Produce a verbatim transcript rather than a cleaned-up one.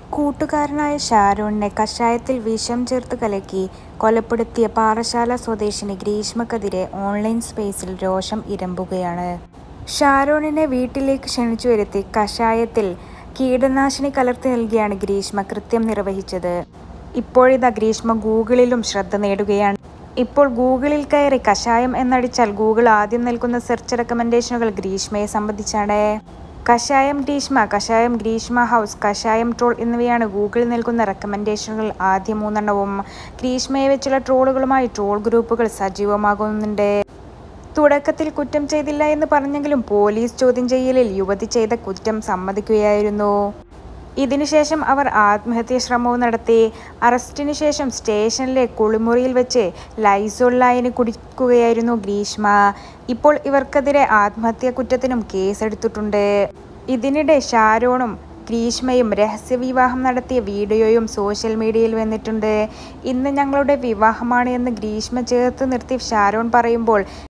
കൂട്ടുകാരനായ ഷാരോണിനെ കഷായത്തിൽ വിഷം ചേർത്ത് കലക്കി കൊലപ്പെടുത്തിയ പാറശാല സ്വദേശിനി ഗ്രീഷ്മക്കെതിരെ ഓൺലൈൻ സ്പേസിൽ രോഷം ഇരമ്പുകയാണ്. ഷാരോണിനെ വീട്ടിലേക്ക് ക്ഷണിച്ചു വരുത്തി കഷായത്തിൽ കീടനാശിനി കലർത്തി നൽകിയാണ് ഗ്രീഷ്മ കൃത്യം നിർവഹിച്ചത്. ഇപ്പോഴിതാ ഗ്രീഷ്മ ഗൂഗിളിലും ശ്രദ്ധ നേടുകയാണ്. ഇപ്പോൾ ഗൂഗിളിൽ കയറി കഷായം എന്നടിച്ചാൽ ഗൂഗിൾ ആദ്യം നൽകുന്ന സെർച്ച് റെക്കമെൻഡേഷനുകൾ ഗ്രീഷ്മയെ സംബന്ധിച്ചാണ്. കഷായം ഗ്രീഷ്മ, കഷായം ഗ്രീഷ്മ ഹൗസ്, കഷായം ട്രോൾ എന്നിവയാണ് ഗൂഗിൾ നൽകുന്ന റെക്കമെൻഡേഷനുകൾ. ആദ്യ മൂന്നെണ്ണവും ഗ്രീഷ്മയെ വെച്ചുള്ള ട്രോളുകളുമായി ട്രോൾ ഗ്രൂപ്പുകൾ സജീവമാകുന്നുണ്ട്. തുടക്കത്തിൽ കുറ്റം ചെയ്തില്ല എന്ന് പറഞ്ഞെങ്കിലും പോലീസ് ചോദ്യം ചെയ്യലിൽ യുവതി ചെയ്ത കുറ്റം സമ്മതിക്കുകയായിരുന്നു. ഇതിനുശേഷം അവർ ആത്മഹത്യാ ശ്രമവും നടത്തി. അറസ്റ്റിനു ശേഷം സ്റ്റേഷനിലെ കുളിമുറിയിൽ വെച്ച് ലൈസോൾ ലായനി കുടിക്കുകയായിരുന്നു ഗ്രീഷ്മ. ഇപ്പോൾ ഇവർക്കെതിരെ ആത്മഹത്യാ കുറ്റത്തിനും കേസെടുത്തിട്ടുണ്ട്. ഇതിനിടെ ഷാരോണും ഗ്രീഷ്മയും രഹസ്യവിവാഹം നടത്തിയ വീഡിയോയും സോഷ്യൽ മീഡിയയിൽ വന്നിട്ടുണ്ട്. ഇന്ന് ഞങ്ങളുടെ വിവാഹമാണ് എന്ന് ഗ്രീഷ്മ ചേർത്ത് നിർത്തി ഷാരോൺ പറയുമ്പോൾ